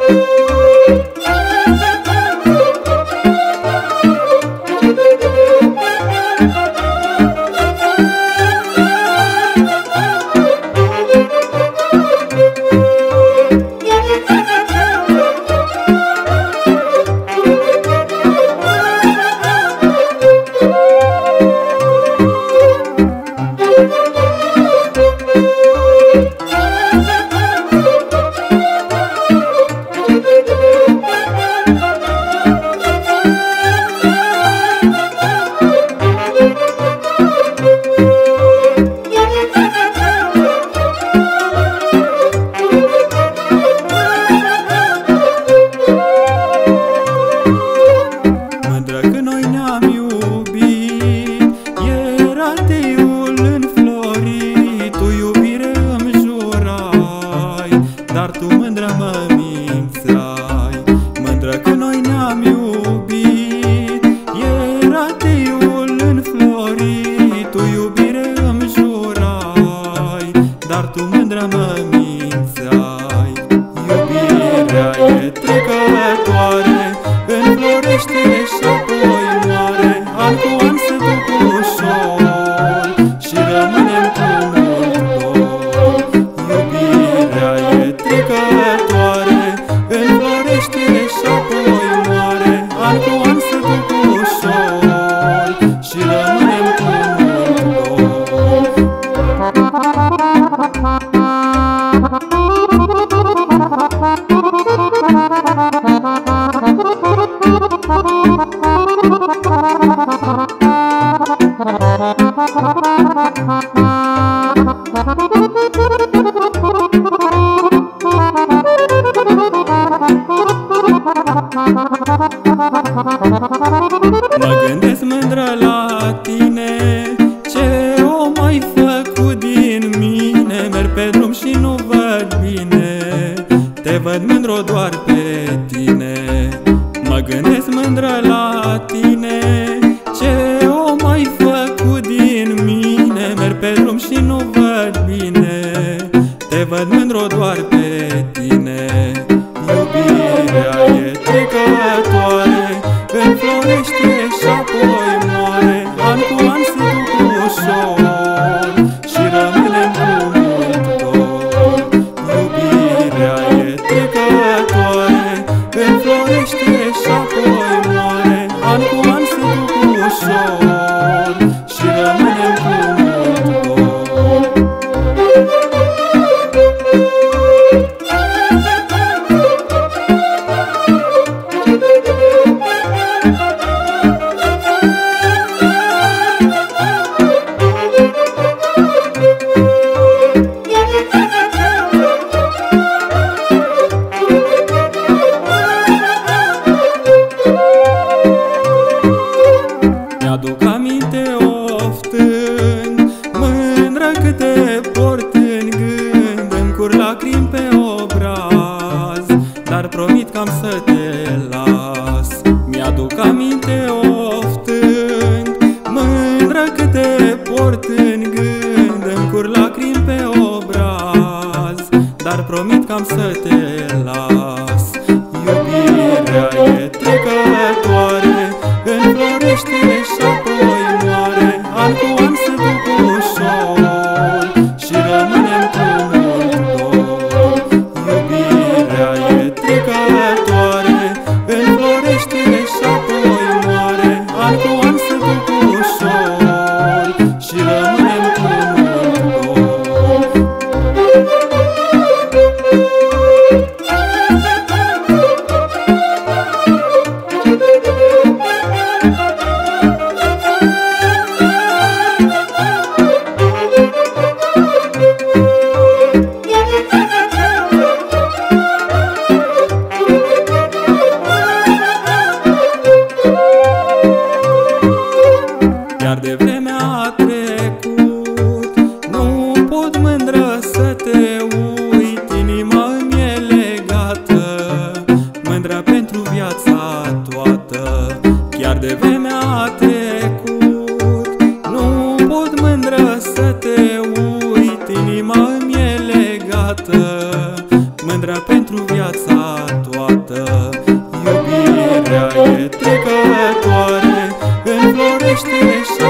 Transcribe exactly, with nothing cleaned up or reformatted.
Dar tu mândră mă mințai, mândră că noi ne-am iubit. Era teiul înflorit, tu iubire îmi jurai, dar tu mândră mă mințai. Iubirea e trecătoare, înflorește și apoi moare. An cu an se duc ușor și rămânem cu mult dor. Iubirea e trecătoare, înflorește și apoi moare. An cu an se duc ușor și rămânem cu mult Mă gândesc mândră la tine, ce o mai făcut din mine. Merg pe drum și nu văd bine, te văd mândru doar pe tine. Mă gândesc mândră la tine, ce o mai făcut din mine. Merg pe drum și nu văd bine, te văd mândru doar pe tine. Iubirea e trecătoare, înflorește și apoi moare. An cu an se duc ușor și rămânem cu mult dor. Iubirea e trecătoare, înflorește și apoi moare. An cu an se duc ușor și rămânem cu mult dor. Mi-aduc aminte oftând, mândră cât te port în gând. Îmi cur lacrimi pe obraz, dar promit că am să te las. Mi-aduc aminte oftând, mândră cât te port în gând. Îmi cur lacrimi pe obraz, dar promit că am să te las. Iubirea e trecătoare, înflorește și apoi moare. An cu an se duc ușor și rămânem cu mult dor. Iubirea e trecătoare, înflorește și apoi moare. An cu an se duc ușor și rămânem cu mult dor. iubește și